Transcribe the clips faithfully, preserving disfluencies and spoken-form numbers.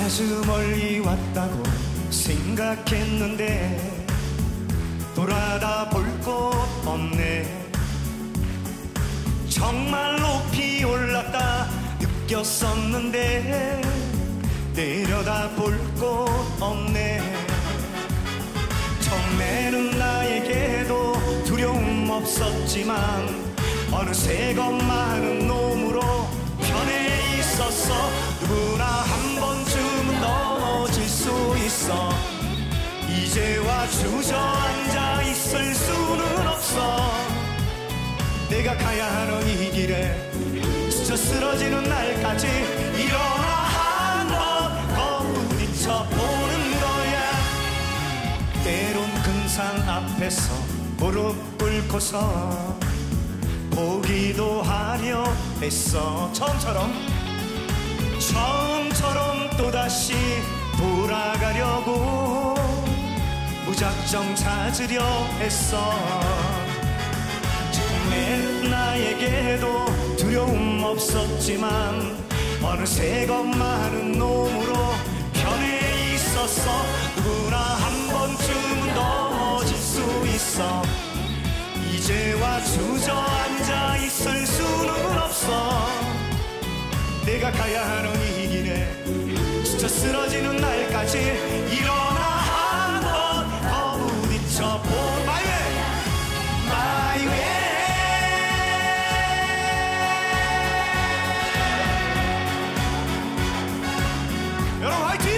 아주 멀리 왔다고 생각했는데 돌아다 볼 곳 없네. 정말 높이 올랐다 느꼈었는데 내려다 볼 곳 없네. 처음에는 나에게도 두려움 없었지만 어느새 겁 많은 놈으로 편해 있었어. 누구나 한 번쯤은 넘어질 수 있어. 이제와 주저앉아 있을 수는 없어. 내가 가야 하는 이 길에 스쳐 쓰러지는 날까지 일어나 한번 거부딪혀 보는 거야. 때론 금상 앞에서 무릎 꿇고서 보기도 하려 했어. 처음처럼 처음처럼 또다시 돌아가려고 무작정 찾으려 했어. 처음에 나에게도 두려움 없었지만 어느새 겁 많은 놈으로 변해 있었어. 누구나 한 번쯤은 넘어질 수 있어. 이제와 주저앉아 있을 수는 없어. 내가 가야 하는 이 길에 지쳐 쓰러지는 날까지 일어나 한번 거부딪혀 본 My way, my way. 여러분 화이팅!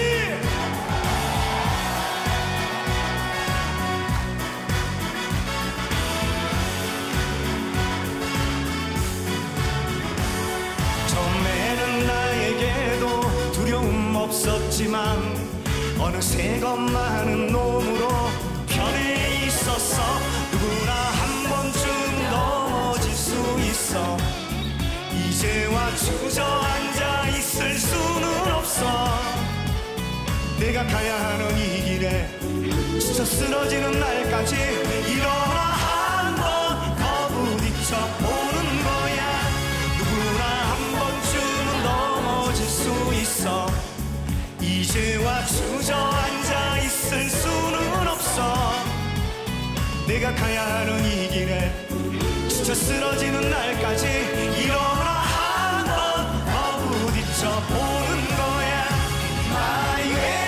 처음에는 나에게도 두려움 없었지만 어느새 겁 많은 놈으로 변해 있었어. 누구나 한 번쯤 넘어질 수 있어. 이제와 주저앉아 있을 수는 없어. 내가 가야 하는 이 길에 지쳐 쓰러지는 날까지 일어나 한번 거부딪혀 보는 거야. 누구나 한 번쯤은 넘어질 수 있어. 이제와 주저앉아 있을 수는 없어. 내가 가야 하는 이 길에 지쳐 쓰러지는 날까지 일어나 한번 거부딪혀 보는 거야. My way.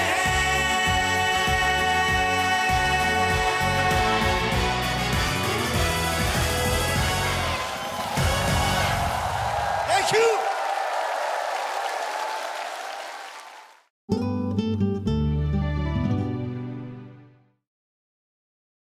Thank you.